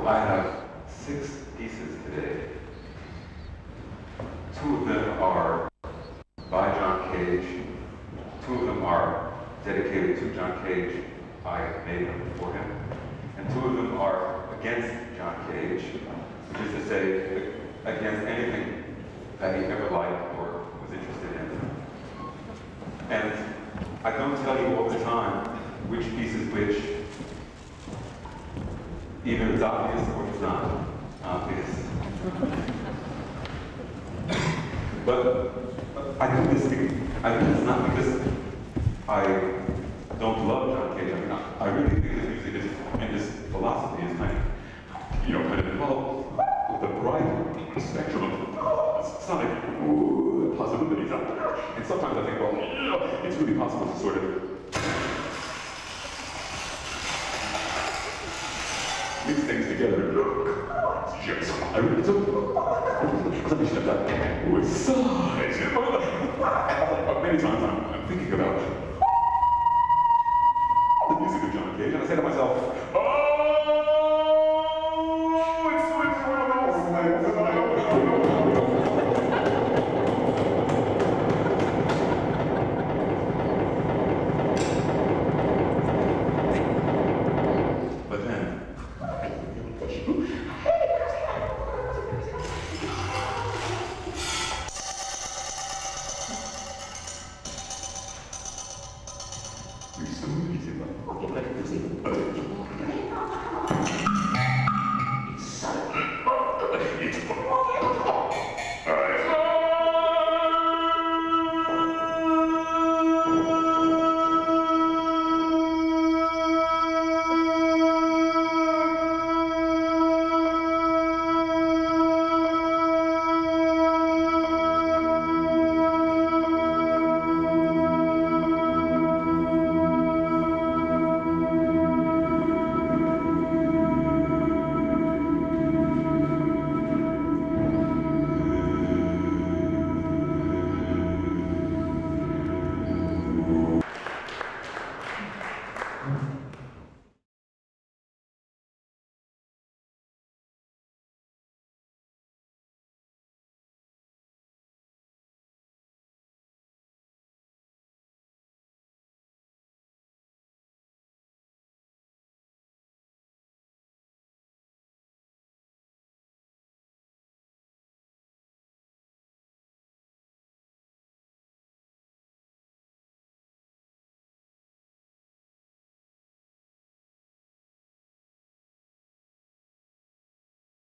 I have 6 pieces today. 2 of them are by John Cage. 2 of them are dedicated to John Cage. I made them for him. And 2 of them are against John Cage, which is to say, against anything that he ever liked or was interested in. And I don't tell you all the time which piece is which. Either it's obvious or it's not obvious. But I do this not because I don't love John Cage. I mean, I really think his music is, and his philosophy is kind of, kind of involved with the broad spectrum of sonic possibilities out there. And sometimes I think, well, it's really possible to sort of mix things together. Yes, I really do. With size. Many times I'm thinking about the music of John Cage, and I say to myself, oh!